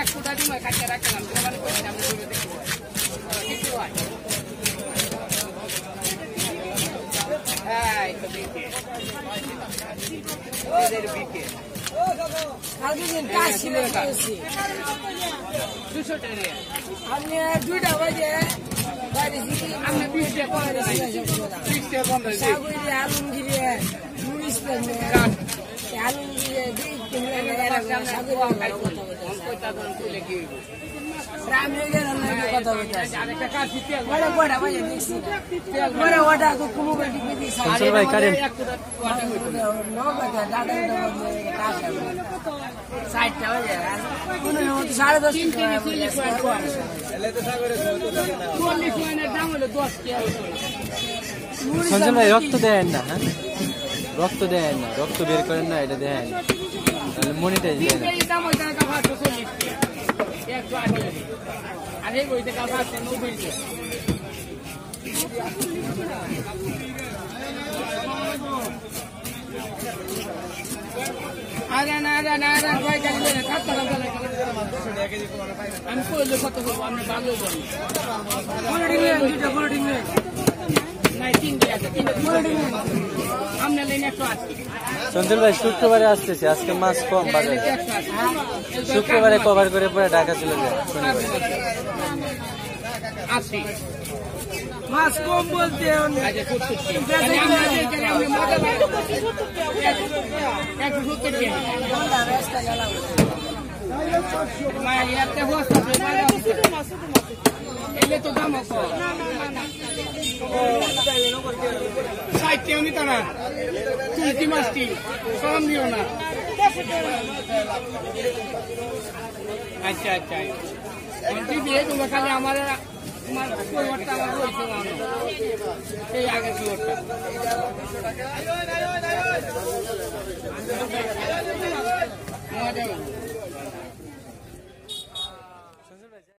এক ফুটা ডিম কাটিয়ে রাখলাম দোকানে করে আমরা ধরে দেখবো কিছু হয় হ্যাঁ এই তো বিকে এদের বিকে আজকের কাজ ছিল করেছি 200 টাকা আমি দুইটা বাজে বাড়ি থেকে আমরা 20 টাকা করে দিই 20 টাকা কম দিই সাগুরি আলমগিরি নুরিস পেনে আলমগিরি দুই তিন এরা সাগুরি কয়টা ধরুন তুলে কি রামনগর আমরা কথা বলতে আরেকটা কাজ দিতে বড় বড় বাজে দেখছি বড় ওটা তো কুমু বাড়ি দিতে চঞ্চল ভাই কারেন নগদ দাদা কাজ হবে 60 টাকা বাজে কোন সাড়ে 10 টাকা চঞ্চল ভাই রক্ত দেন না হ্যাঁ রক্ত দেন না রক্ত বের করেন না এটা দেন তাহলে মনিটাইজ দেন আরে বইতে কাজ আছে 90 আরে না না না না ভাই জানি না কত টাকা লাগে আমি কইলে কত বলবো আমরা ভালো বলি বড় ডিম নাই 3 টাকা আছে 3 টাকা আমরা লাইনে 180 চঞ্চল ভাই শুক্রবারে আসতেছে আজকে মাছ কম বাজারে শুক্রবারে কভার করে পরে ঢাকা চলে যায় আসি মাছ কম বলতে এলে তো দাম সাইটে আমি তারা তুলসী মাছটি কম দিও না আচ্ছা আচ্ছা দিয়ে তোমরা খালি আমার তোমার পরিবারটা আমার রয়েছে এই আগের পরিবারটা